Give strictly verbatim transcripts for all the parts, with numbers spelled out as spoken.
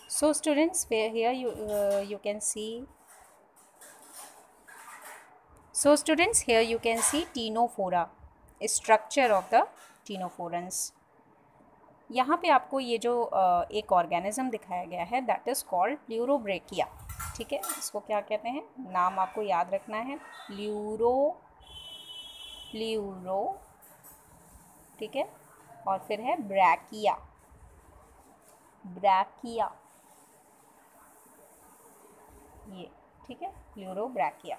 So students, where here you uh, you can see so students here you can see Ctenophora, structure of the ctenophorans. यहाँ पे आपको ये जो uh, एक organism दिखाया गया है दैट इज़ कॉल्ड प्लूरोब्रेकिया. ठीक है, इसको क्या कहते हैं, नाम आपको याद रखना है. प्लूरो प्लूरो ठीक है, और फिर है ब्रैकिया. ब्रैकिया ये ठीक है, प्लूरोब्रैकिया.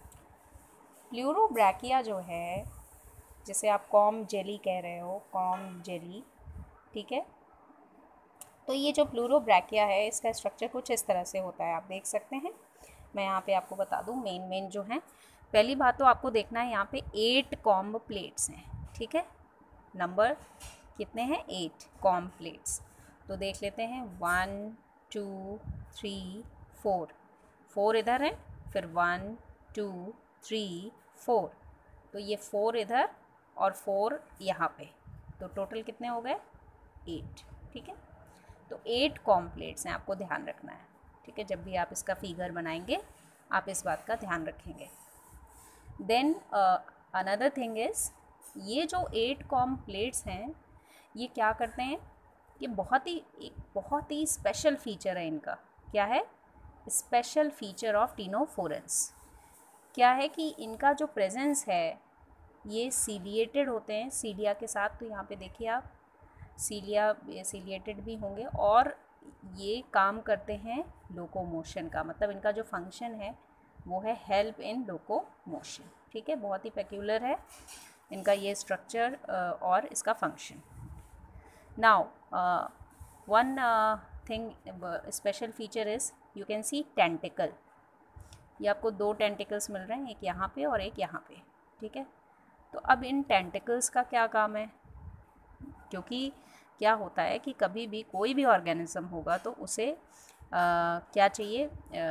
प्लूरोब्रैकिया जो है, जिसे आप कॉम जेली कह रहे हो, कॉम जेली. ठीक है, तो ये जो प्लूरोब्रैकिया है इसका स्ट्रक्चर कुछ इस तरह से होता है, आप देख सकते हैं. मैं यहाँ पे आपको बता दूँ मेन मेन जो हैं. पहली बात तो आपको देखना है यहाँ पे एट कॉम्ब प्लेट्स हैं. ठीक है, नंबर कितने हैं, एट कॉम्ब प्लेट्स. तो देख लेते हैं, one two three four. Four इधर है, फिर वन टू थ्री फोर. तो ये फोर इधर और फोर यहाँ पे, तो टोटल कितने हो गए, एट. ठीक है, तो एट कॉम्ब प्लेट्स हैं, आपको ध्यान रखना है. ठीक है, जब भी आप इसका फिगर बनाएंगे आप इस बात का ध्यान रखेंगे. देन अनदर थिंग इज़, ये जो एट कॉम्ब प्लेट्स हैं ये क्या करते हैं, ये बहुत ही एक बहुत ही स्पेशल फीचर है इनका. क्या है, स्पेशल फीचर ऑफ टीनोफोरेंस. क्या है कि इनका जो प्रेजेंस है, ये सीलिएटेड होते हैं सीलिया के साथ. तो यहाँ पे देखिए आप, सीलिया सीलिएटेड भी होंगे और ये काम करते हैं लोकोमोशन का. मतलब इनका जो फंक्शन है वो है हेल्प इन लोकोमोशन. ठीक है, बहुत ही पेक्यूलर है इनका ये स्ट्रक्चर और इसका function. Now one thing special feature is, you can see tentacle. ये आपको दो टेंटिकल्स मिल रहे हैं, एक यहाँ पे और एक यहाँ पे. ठीक है, तो अब इन टेंटिकल्स का क्या काम है, क्योंकि क्या होता है कि कभी भी कोई भी ऑर्गेनिज्म होगा तो उसे आ, क्या चाहिए,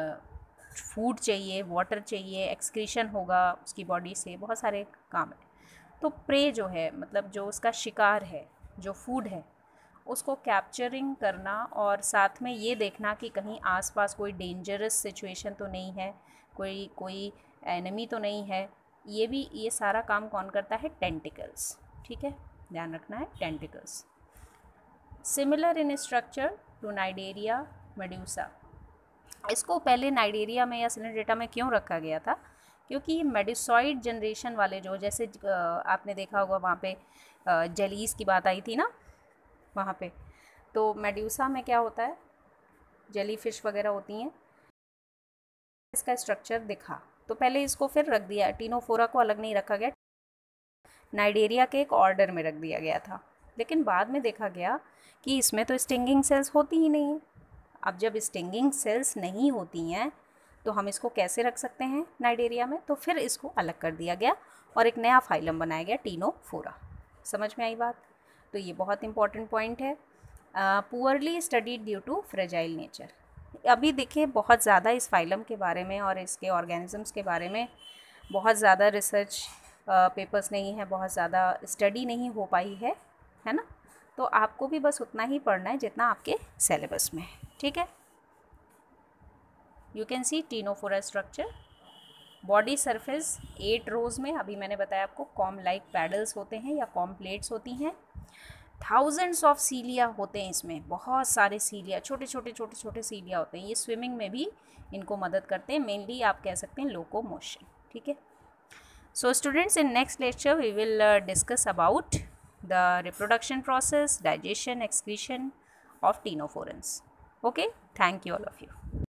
फूड चाहिए, वाटर चाहिए, एक्सक्रीशन होगा उसकी बॉडी से, बहुत सारे काम है. तो प्रे जो है, मतलब जो उसका शिकार है, जो फूड है, उसको कैप्चरिंग करना और साथ में ये देखना कि कहीं आसपास कोई डेंजरस सिचुएशन तो नहीं है, कोई कोई एनिमी तो नहीं है. ये भी, ये सारा काम कौन करता है, टेंटिकल्स. ठीक है, ध्यान रखना है, tentacles. Similar in structure to Cnidaria medusa. इसको पहले नाइडेरिया में या सिनेडेटा में क्यों रखा गया था, क्योंकि मेडिसॉइड जनरेशन वाले जो, जैसे आपने देखा होगा वहाँ पे जेलीज़ की बात आई थी ना वहाँ पे, तो मेड्यूसा में क्या होता है, जेली फिश वगैरह होती हैं. इसका स्ट्रक्चर दिखा तो पहले इसको फिर रख दिया, टीनोफोरा को अलग नहीं रखा गया, नाइडेरिया के एक ऑर्डर में रख दिया गया था. लेकिन बाद में देखा गया कि इसमें तो स्टिंगिंग सेल्स होती ही नहीं है. अब जब स्टिंगिंग सेल्स नहीं होती हैं तो हम इसको कैसे रख सकते हैं नाइडेरिया में, तो फिर इसको अलग कर दिया गया और एक नया फाइलम बनाया गया, टीनोफोरा. समझ में आई बात. तो ये बहुत इंपॉर्टेंट पॉइंट है. Poorly studied due to fragile nature. अभी देखिए बहुत ज़्यादा इस फाइलम के बारे में और इसके ऑर्गेनिजम्स के बारे में बहुत ज़्यादा रिसर्च पेपर्स नहीं है, बहुत ज़्यादा स्टडी नहीं हो पाई है, है ना. तो आपको भी बस उतना ही पढ़ना है जितना आपके सिलेबस में है. ठीक है, you can see Ctenophora structure. Body surface eight rows में, अभी मैंने बताया आपको, कॉम लाइक पैडल्स होते हैं या कॉम प्लेट्स होती हैं. थाउजेंड्स ऑफ सीलिया होते हैं इसमें, बहुत सारे सीलिया, छोटे छोटे छोटे छोटे सीलिया होते हैं. ये स्विमिंग में भी इनको मदद करते हैं, मेनली आप कह सकते हैं लोकोमोशन. ठीक है, so students, in next lecture we will uh, discuss about the reproduction process, digestion, excretion of ctenophorans. Okay, thank you all of you.